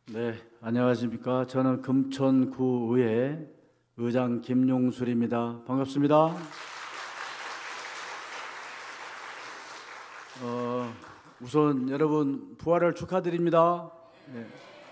네, 안녕하십니까. 저는 금천구의회 의장 김용술입니다. 반갑습니다. 우선 여러분 부활을 축하드립니다. 네.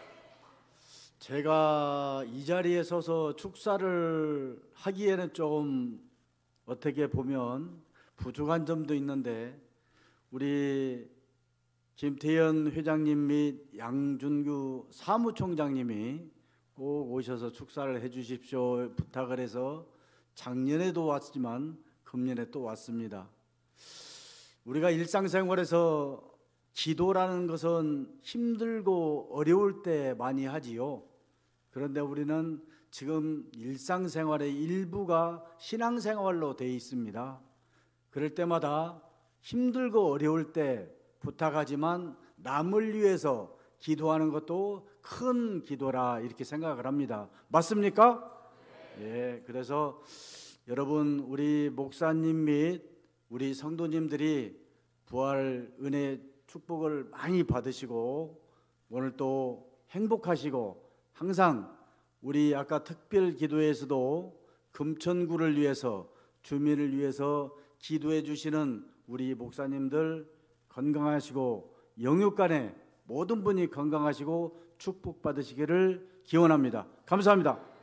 제가 이 자리에 서서 축사를 하기에는 좀 어떻게 보면 부족한 점도 있는데 우리 김태현 회장님 및 양준규 사무총장님이 꼭 오셔서 축사를 해 주십시오 부탁을 해서 작년에도 왔지만 금년에 또 왔습니다. 우리가 일상생활에서 기도라는 것은 힘들고 어려울 때 많이 하지요. 그런데 우리는 지금 일상생활의 일부가 신앙생활로 되어 있습니다. 그럴 때마다 힘들고 어려울 때 부탁하지만 남을 위해서 기도하는 것도 큰 기도라 이렇게 생각을 합니다. 맞습니까? 예, 그래서 여러분 우리 목사님 및 우리 성도님들이 부활 은혜 축복을 많이 받으시고 오늘 또 행복하시고 항상 우리 아까 특별 기도에서도 금천구를 위해서 주민을 위해서 기도해 주시는 우리 목사님들 건강하시고 영육간에 모든 분이 건강하시고 축복받으시기를 기원합니다. 감사합니다.